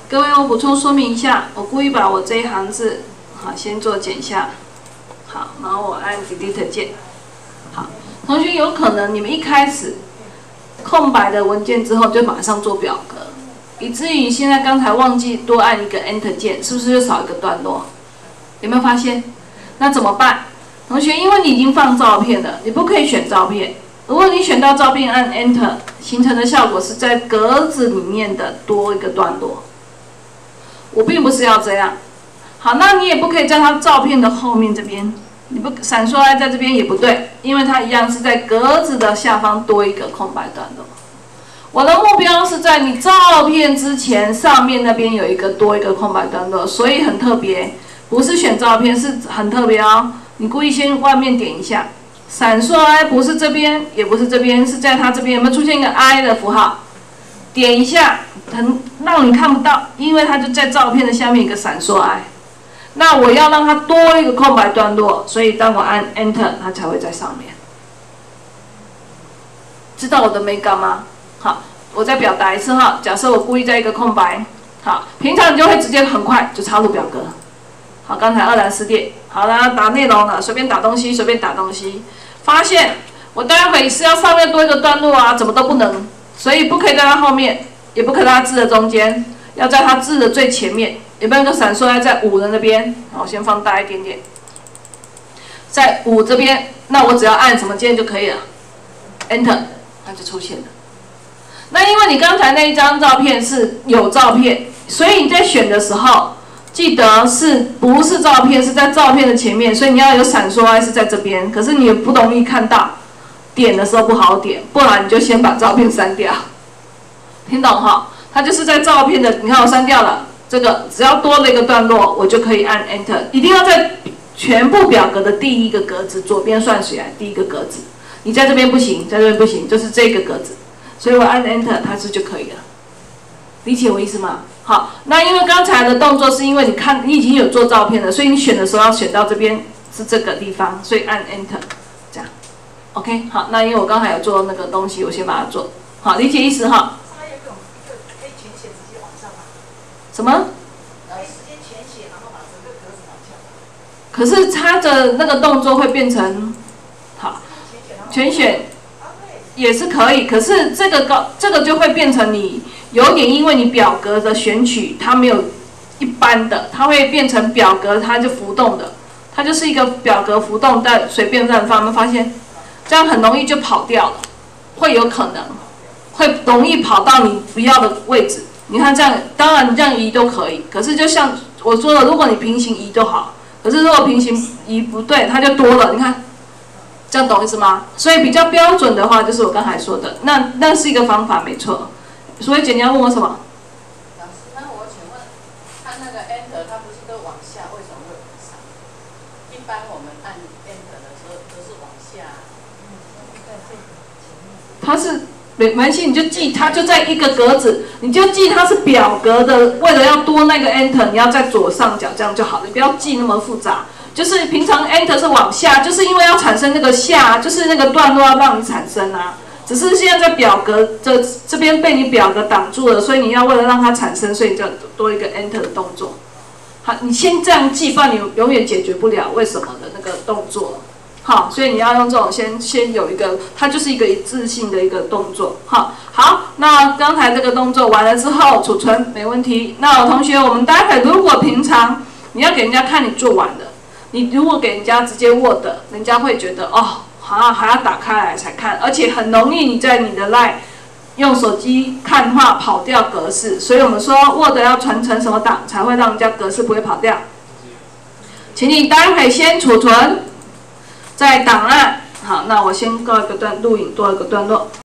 各位，我补充说明一下，我故意把我这一行字，好，先做剪下，好，然后我按 Delete 键，好，同学有可能你们一开始空白的文件之后就马上做表格，以至于现在刚才忘记多按一个 Enter 键，是不是就少一个段落？有没有发现？那怎么办？同学，因为你已经放照片了，你不可以选照片。如果你选到照片按 Enter， 形成的效果是在格子里面的多一个段落。我并不是要这样。好，那你也不可以在它照片的后面这边，你不闪烁在这边也不对，因为它一样是在格子的下方多一个空白段落。我的目标是在你照片之前上面那边有一个多一个空白段落，所以很特别，不是选照片，是很特别哦。你故意先外面点一下，闪烁 I 不是这边，也不是这边，是在它这边有没有出现一个 I 的符号？点一下，让你看不到，因为它就在照片的下面一个闪烁 I。那我要让它多一个空白段落，所以当我按 Enter， 它才会在上面。知道我的美感吗？好，我再表达一次哈。假设我故意在一个空白，好，平常你就会直接很快就插入表格。好，刚才二栏4列，好了，打内容了，随便打东西，随便打东西。发现我待会是要上面多一个段落啊，怎么都不能，所以不可以在它后面，也不可以在它字的中间，要在它字的最前面。有没有一个闪烁在5的那边？好，我先放大一点点，在5这边，那我只要按什么键就可以了 ，Enter， 它就出现了。那因为你刚才那一张照片是有照片，所以你在选的时候，记得是不是照片是在照片的前面，所以你要有闪烁 I 是在这边，可是你也不容易看到，点的时候不好点，不然你就先把照片删掉，听懂哈？它就是在照片的，你看我删掉了。这个只要多了一个段落，我就可以按 Enter， 一定要在全部表格的第一个格子，左边算起来第一个格子。你在这边不行，在这边不行，就是这个格子，所以我按 Enter， 它就可以了。理解我意思吗？好，那因为刚才的动作是因为你已经有做照片了，所以你选的时候要选到这边是这个地方，所以按 Enter， 这样 ，OK， 好，那因为我刚才有做那个东西，我先把它做好，理解意思哈。什么？可以直接全写，然后把整个格子往下。可是它的那个动作会变成，好，全选也是可以。可是这个就会变成你有点，因为你表格的选取它没有一般的，它会变成表格它就浮动的，它就是一个表格浮动但随便乱放。有没有发现？这样很容易就跑掉了，会有可能会容易跑到你不要的位置。你看这样，当然你这样移都可以，可是就像我说的，如果你平行移就好，可是如果平行移不对，它就多了。你看，这样懂意思吗？所以比较标准的话，就是我刚才说的，那是一个方法，没错。所以姐，你要问我什么？ 老师，那我请问，按那个 Enter， 它不是都往下，为什么会往上？一般我们按 Enter 的时候都是往下。 它是。没关系，你就记它就在一个格子，你就记它是表格的。为了要多那个 Enter， 你要在左上角这样就好了，你不要记那么复杂。就是平常 Enter 是往下，就是因为要产生那个下，就是那个段落要让你产生啊。只是现在在表格这边被你表格挡住了，所以你要为了让它产生，所以就多一个 Enter 的动作。好，你先这样记，不然你永远解决不了为什么的那个动作。好，所以你要用这种先有一个，它就是一个一致性的一个动作。好，那刚才这个动作完了之后，储存没问题。那同学，我们待会如果平常你要给人家看你做完的，你如果给人家直接 Word， 人家会觉得哦，好像还要打开来才看，而且很容易你在你的 LINE 用手机看画跑掉格式，所以我们说 Word 要传成什么档才会让人家格式不会跑掉？请你待会先储存。在档案，好，那我先告一个段录影，多一个段落。